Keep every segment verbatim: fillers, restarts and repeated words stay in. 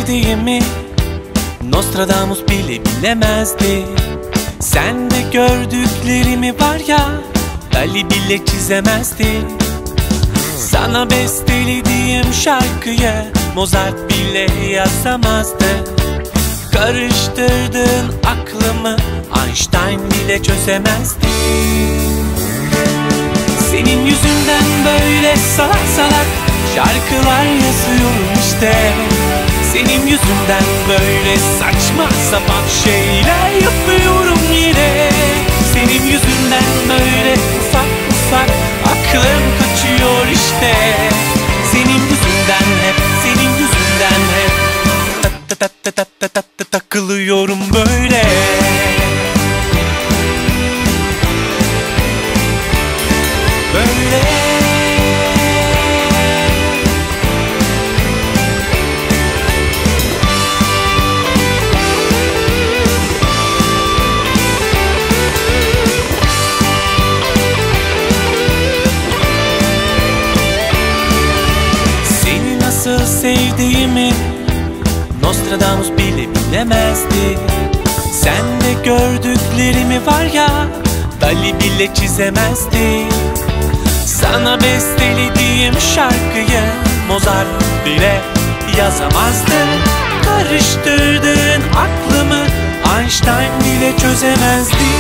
sevdiğimi Nostradamus bile bilemezdi. Sen de gördüklerimi var ya, Dali bile çizemezdi. Sana bestelediğim şarkıyı Mozart bile yazamazdı. Karıştırdığın aklımı Einstein bile çözemezdi. Senin yüzünden böyle salak salak şarkılar yazıyorum işte. Senin yüzünden böyle saçma sapan şeyler yapıyorum yine. Senin yüzünden böyle ufak ufak aklım kaçıyor işte. Senin yüzünden hep, senin yüzünden hep ta ta ta ta ta ta ta takılıyorum böyle. Böyle. Seni nasıl sevdiğimi Nostradamus bile bilemezdi. Sen de gördüklerimi var ya, Dali bile çizemezdi. Sana bestelediğim şarkıyı Mozart bile yazamazdı. Karıştırdığın aklımı Einstein bile çözemezdi.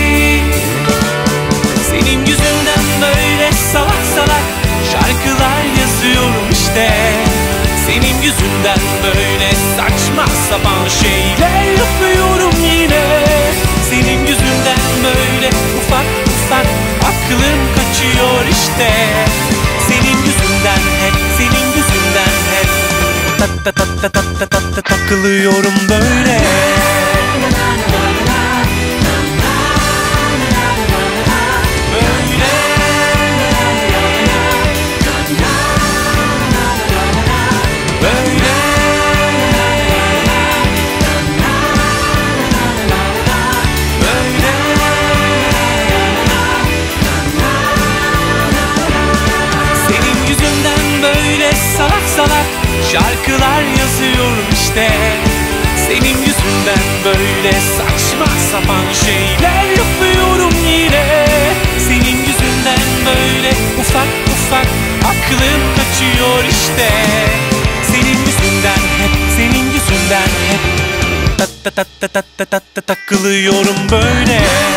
Senin yüzünden böyle salak salak şarkılar yazıyorum işte. Senin yüzünden böyle saçma sapan şeyler yapıyorum yine. Senin yüzünden böyle ufak ufak aklım kaçıyor işte. Senin yüzünden hep, senin yüzünden hep ta ta ta ta ta ta ta ta takılıyorum böyle. Salak salak şarkılar yazıyorum işte. Senin yüzünden böyle saçma sapan şeyler yapıyorum yine. Senin yüzünden böyle ufak ufak aklım kaçıyor işte. Senin yüzünden hep, senin yüzünden hep ta ta ta ta ta ta ta takılıyorum böyle.